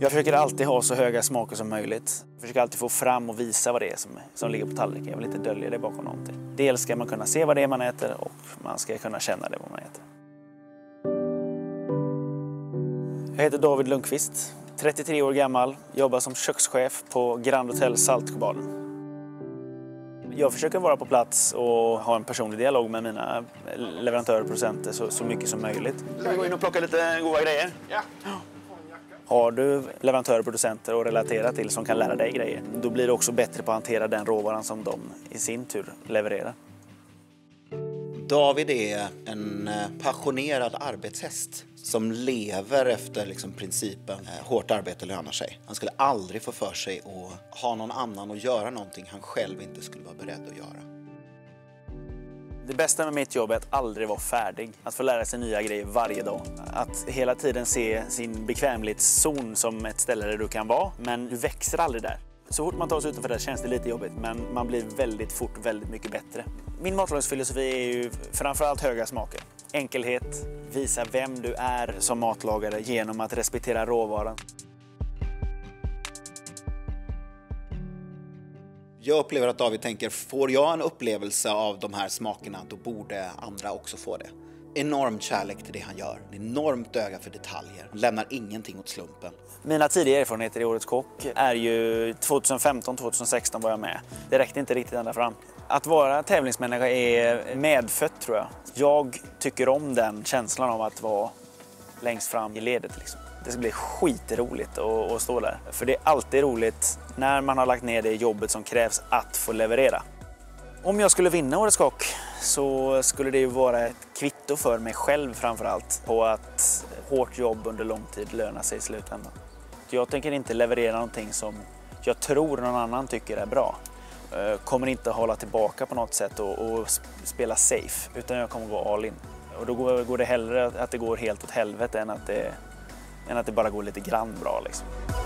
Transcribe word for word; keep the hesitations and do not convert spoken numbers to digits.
Jag försöker alltid ha så höga smaker som möjligt. Jag försöker alltid få fram och visa vad det är som, som ligger på tallriken. Jag vill inte dölja det bakom någonting. Dels ska man kunna se vad det är man äter och man ska kunna känna det vad man äter. Jag heter David Lundqvist, trettiotre år gammal, jobbar som kökschef på Grand Hotel Saltsjöbaden. Jag försöker vara på plats och ha en personlig dialog med mina leverantörer och producenter så, så mycket som möjligt. Ska vi gå in och plocka lite goda grejer? Ja. Har du leverantörer och producenter att relatera till som kan lära dig grejer, då blir du också bättre på att hantera den råvaran som de i sin tur levererar. David är en passionerad arbetshäst som lever efter liksom principen hårt arbete lönar sig. Han skulle aldrig få för sig att ha någon annan att göra någonting han själv inte skulle vara beredd att göra. Det bästa med mitt jobb är att aldrig vara färdig. Att få lära sig nya grejer varje dag. Att hela tiden se sin bekvämlighetszon som ett ställe där du kan vara, men du växer aldrig där. Så fort man tar sig utanför det känns det lite jobbigt, men man blir väldigt fort väldigt mycket bättre. Min matlagningsfilosofi är ju framförallt höga smaker. Enkelhet, visa vem du är som matlagare genom att respektera råvaran. Jag upplever att David tänker, får jag en upplevelse av de här smakerna, då borde andra också få det. Enorm kärlek till det han gör, enormt öga för detaljer, han lämnar ingenting åt slumpen. Mina tidiga erfarenheter i Årets kock är ju tjugohundrafemton tjugohundrasexton var jag med. Det räckte inte riktigt ända fram. Att vara tävlingsmänniska är medfött tror jag. Jag tycker om den känslan av att vara längst fram i ledet liksom. Det ska bli skitroligt att, att stå där. För det är alltid roligt när man har lagt ner det jobbet som krävs att få leverera. Om jag skulle vinna Årets kock så skulle det ju vara ett kvitto för mig själv framförallt på att hårt jobb under lång tid lönar sig i slutändan. Jag tänker inte leverera någonting som jag tror någon annan tycker är bra. Jag kommer inte hålla tillbaka på något sätt och, och spela safe, utan jag kommer gå all in. Och då går, går det hellre att det går helt åt helvete än att det, än att det bara går lite grann bra liksom.